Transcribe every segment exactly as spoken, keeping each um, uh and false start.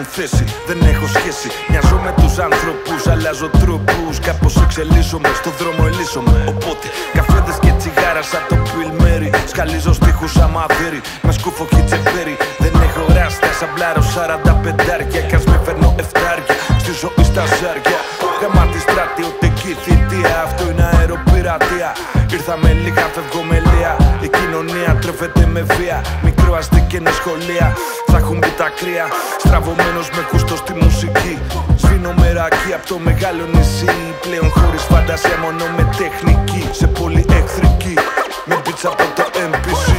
μου θέση. Δεν έχω σχέση, μοιάζω με τους άνθρωπους, αλλάζω τρόπους. Κάπως εξελίσσομαι, στο δρόμο ελίσσομαι. Οπότε καφέδες και τσιγάρα σαν το Bill Murray. Σκαλίζω στίχους σαν μαδέρι, με σκούφο και τσεπέρι. Δεν έχω ράστα, σαν πλάρω σαράντα πεντάρια. Κι ας με φέρνω εφτάρια, στη ζωή στα ζάρια. Γαμάτη στράτη, ούτε εκεί θητεία. Αυτό είναι αεροπειρατεία. Ήρθα με λίγα, φεύγω με λία. Η κοινωνία τρέφεται με βία. Μικρό αστική είναι σχολεία. Θα έχουν μπει τα κρύα. Στραβωμένος με γούστο στη μουσική. Σβήνω μεράκι απ' το μεγάλο νησί. Πλέον χωρίς φαντασία, μόνο με τεχνική. Σε πολύ εχθρική, με πίτσα από το εμ πι σι.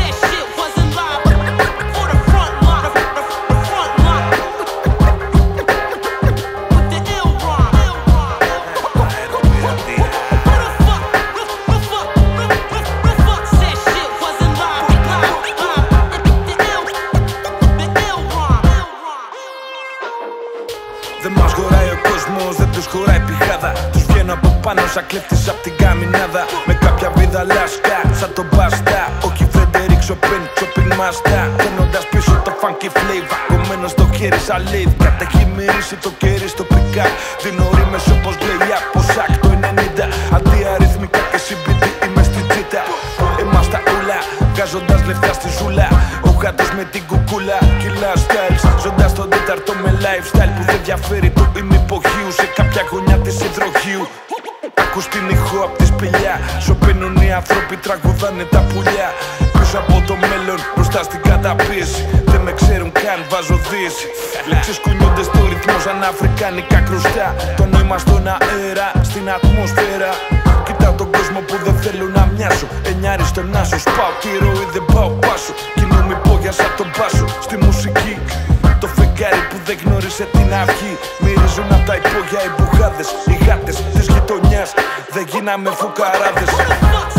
Δεν μας χωράει ο κόσμος, δεν τους χωράει πηχάδα. Τους βγαίνω από πάνω σαν κλέφτης απ' την καμινάδα. Με κάποια βίδα λάσκα, σαν τον Μπάστα. Όχι Φρεντερικ Σοπέν, Σοπίν Μάστα. Φαίνοντας πίσω το funky flavor. Κομμένο στο χέρι σαν live. Κατ' έχει μυρίσει το κέρι στο πικάπ. Δίνω ρήμες όπως λέει από σακ το ενενήντα. Αντί αριθμικά και σι μπι ντι είμαι στη τσίτα. Εμάς τα ούλα, βγάζοντας λεφτά στη ζούλα. Ο γάτος με την κουκούλα, κιλά styles. Ζώντας τον τέταρτο με lifestyle που δεν διαφέρει του ημιποχείου. Σε κάποια γωνιά της υδροχείου. Ακούς την ηχό απ' τη σπηλιά. Σωπαίνουν οι άνθρωποι, τραγουδάνε τα πουλιά. Πίσω από το μέλλον, μπροστά στην καταπίεση. Δεν με ξέρουν καν, βάζω δύση. Λέξεις κουνιούνται στο ρυθμό σαν αφρικάνικα κρουστά. Το νόημα στον αέρα, στην ατμόσφαιρα. Κοιτάω τον κόσμο που δεν θέλω να μοιάσω. Εννιάρι στον άσο, σπάω τη ροή, δεν πάω πάσο. Κινούμαι υπόγεια σαν τον πάσο στη μουσική. Το φεγγάρι που δεν γνώρισε την αυγή. Μυρίζουν απ' τα υπόγεια οι μπουγάδες. Οι γάτες της γειτονιάς, δεν γίναμε φουκαράδες.